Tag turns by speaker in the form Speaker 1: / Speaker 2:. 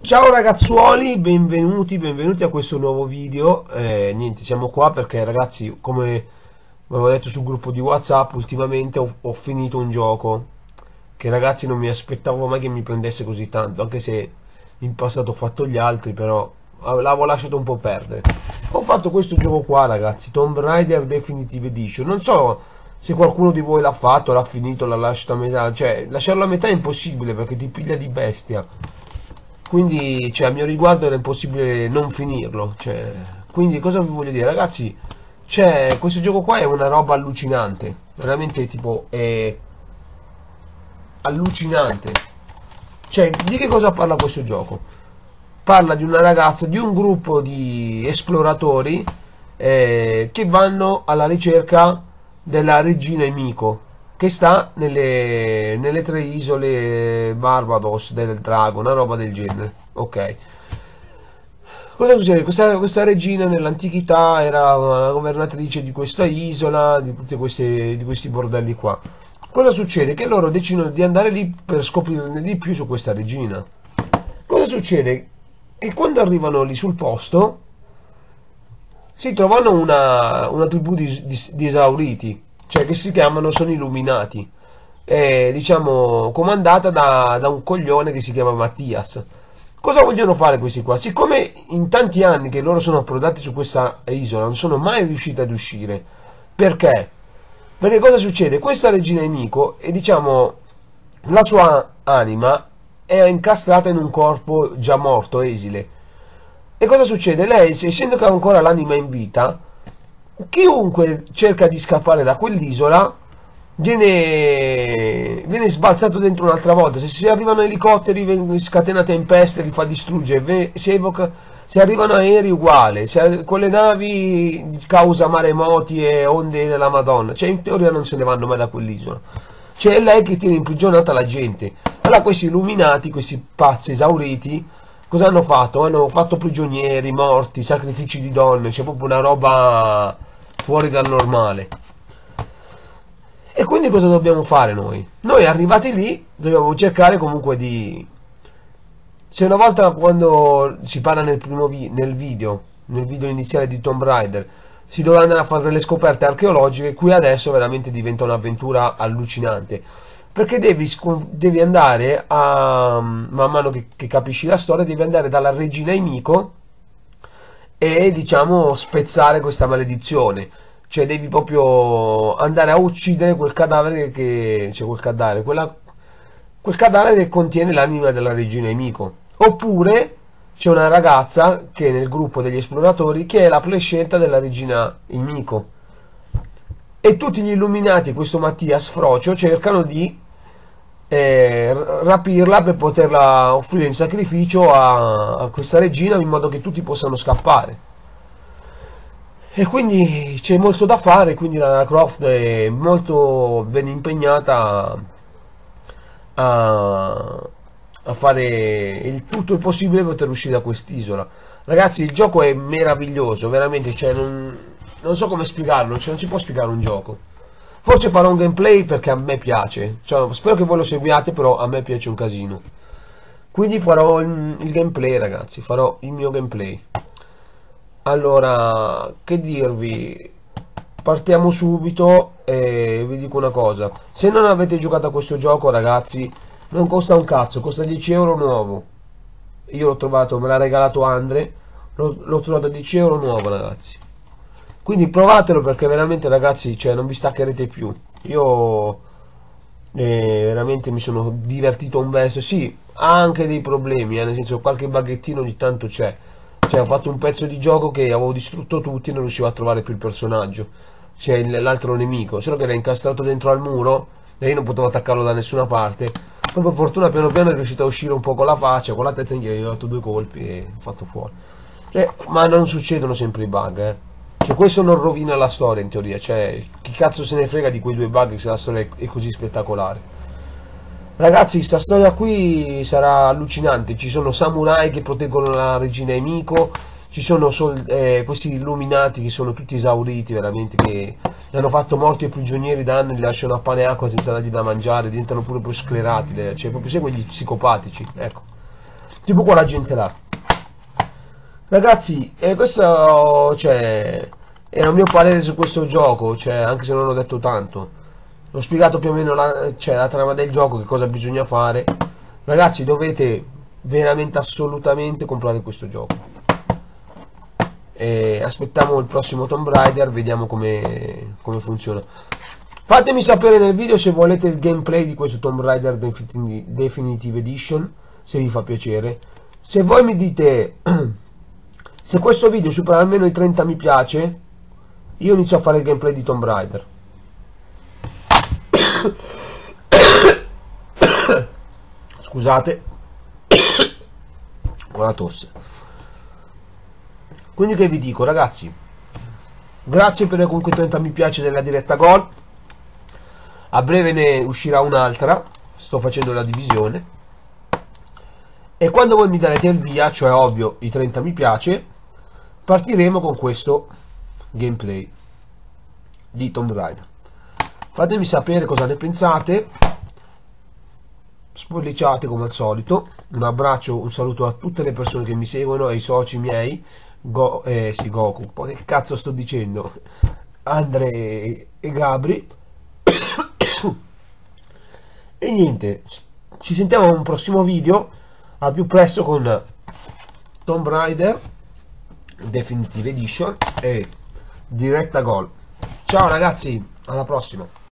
Speaker 1: Ciao ragazzuoli, benvenuti a questo nuovo video. Niente, siamo qua perché ragazzi, come avevo detto sul gruppo di WhatsApp, ultimamente ho finito un gioco che ragazzi non mi aspettavo mai che mi prendesse così tanto, anche se in passato ho fatto gli altri, però l'avevo lasciato un po' perdere. Ho fatto questo gioco qua ragazzi, Tomb Raider Definitive Edition. Non so se qualcuno di voi l'ha fatto, l'ha finito, l'ha lasciato a metà. Cioè, lasciarlo a metà è impossibile perché ti piglia di bestia. Quindi, cioè, a mio riguardo era impossibile non finirlo. Cioè, quindi, cosa vi voglio dire, ragazzi? Questo gioco qua è una roba allucinante. Veramente, tipo, è allucinante. Cioè, di che cosa parla questo gioco? Parla di una ragazza, di un gruppo di esploratori che vanno alla ricerca della regina Emiko, che sta nelle tre isole Barbados del drago, una roba del genere. Ok. Cosa succede? Questa regina nell'antichità era la governatrice di questa isola, di tutti questi bordelli qua. Cosa succede? Che loro decidono di andare lì per scoprirne di più su questa regina. Cosa succede? E quando arrivano lì sul posto si trovano una tribù di esauriti, cioè che si chiamano, sono illuminati, diciamo comandata da un coglione che si chiama Mattias. Cosa vogliono fare questi qua? Siccome in tanti anni che loro sono approdati su questa isola non sono mai riusciti ad uscire, perché? Perché cosa succede? Questa regina Emiko, e diciamo la sua anima è incastrata in un corpo già morto, esile. E cosa succede? Lei, essendo che ha ancora l'anima in vita, chiunque cerca di scappare da quell'isola viene sbalzato dentro un'altra volta. Se arrivano elicotteri, scatena tempeste, li fa distruggere. Se arrivano aerei, uguale. Con le navi causa maremoti e onde della Madonna. Cioè, in teoria non se ne vanno mai da quell'isola. Cioè, è lei che tiene imprigionata la gente. Allora, questi illuminati, questi pazzi esauriti, cosa hanno fatto? Hanno fatto prigionieri, morti, sacrifici di donne. C'è proprio una roba fuori dal normale. E quindi cosa dobbiamo fare noi? Noi arrivati lì dobbiamo cercare comunque di... Se una volta quando si parla nel video iniziale di Tomb Raider, si doveva andare a fare delle scoperte archeologiche, qui adesso veramente diventa un'avventura allucinante. Perché devi andare man mano che capisci la storia, devi andare dalla regina Emiko e diciamo spezzare questa maledizione. Cioè devi proprio andare a uccidere quel cadavere quel cadavere che contiene l'anima della regina Emiko. Oppure c'è una ragazza che è nel gruppo degli esploratori che è la prescelta della regina Emiko. E tutti gli illuminati, questo Mattias Frocio, cercano di rapirla per poterla offrire in sacrificio a questa regina in modo che tutti possano scappare. E quindi c'è molto da fare, quindi Lara Croft è molto ben impegnata a fare tutto il possibile per poter uscire da quest'isola. Ragazzi, il gioco è meraviglioso, veramente, cioè non so come spiegarlo, cioè non si può spiegare un gioco. Forse farò un gameplay perché a me piace, cioè, spero che voi lo seguiate, però a me piace un casino. Quindi farò il gameplay, ragazzi, farò il mio gameplay. Allora, che dirvi? Partiamo subito e vi dico una cosa. Se non avete giocato a questo gioco, ragazzi, non costa un cazzo, costa 10 euro nuovo. Io l'ho trovato, me l'ha regalato Andre, l'ho trovato a 10 euro nuovo, ragazzi. Quindi provatelo perché veramente, ragazzi, cioè, non vi staccherete più. Io veramente mi sono divertito un besto. Sì, ha anche dei problemi, nel senso qualche baghettino ogni tanto c'è. Cioè, ho fatto un pezzo di gioco che avevo distrutto tutti e non riuscivo a trovare più il personaggio. Cioè, l'altro nemico. Solo che era incastrato dentro al muro e io non potevo attaccarlo da nessuna parte. Poi per fortuna piano piano è riuscito a uscire un po' con la faccia, con la testa in ghiaccio, gli ho dato 2 colpi e ho fatto fuori. Cioè, ma non succedono sempre i bug, Cioè, questo non rovina la storia in teoria. Cioè, chi cazzo se ne frega di quei 2 bug se la storia è così spettacolare. Ragazzi, sta storia qui sarà allucinante. Ci sono samurai che proteggono la regina Emiko, ci sono questi illuminati che sono tutti esauriti veramente, che li hanno fatto morti e prigionieri da anni, li lasciano a pane e acqua senza dargli da mangiare, diventano pure sclerati, cioè proprio sai quegli psicopatici, ecco. tipo qua la gente là. Ragazzi, questo, cioè, era il mio parere su questo gioco, cioè, anche se non ho detto tanto. Ho spiegato più o meno la trama del gioco, che cosa bisogna fare. Ragazzi, dovete veramente assolutamente comprare questo gioco. E aspettiamo il prossimo Tomb Raider, vediamo come funziona. Fatemi sapere nel video se volete il gameplay di questo Tomb Raider Definitive Edition, se vi fa piacere. Se voi mi dite se questo video supera almeno i 30 mi piace, io inizio a fare il gameplay di Tomb Raider. Scusate, ho la tosse. Quindi che vi dico, ragazzi, grazie per comunque 30 mi piace della diretta gol. A breve ne uscirà un'altra, sto facendo la divisione. E quando voi mi darete il via, cioè ovvio i 30 mi piace, partiremo con questo gameplay di Tomb Raider. Fatemi sapere cosa ne pensate, spolliciate come al solito. Un abbraccio, un saluto a tutte le persone che mi seguono, ai soci miei, sì, Goku, poi che cazzo sto dicendo, Andre e Gabri. E niente, ci sentiamo in un prossimo video, a più presto con Tomb Raider Definitive Edition e diretta gol. Ciao ragazzi, alla prossima.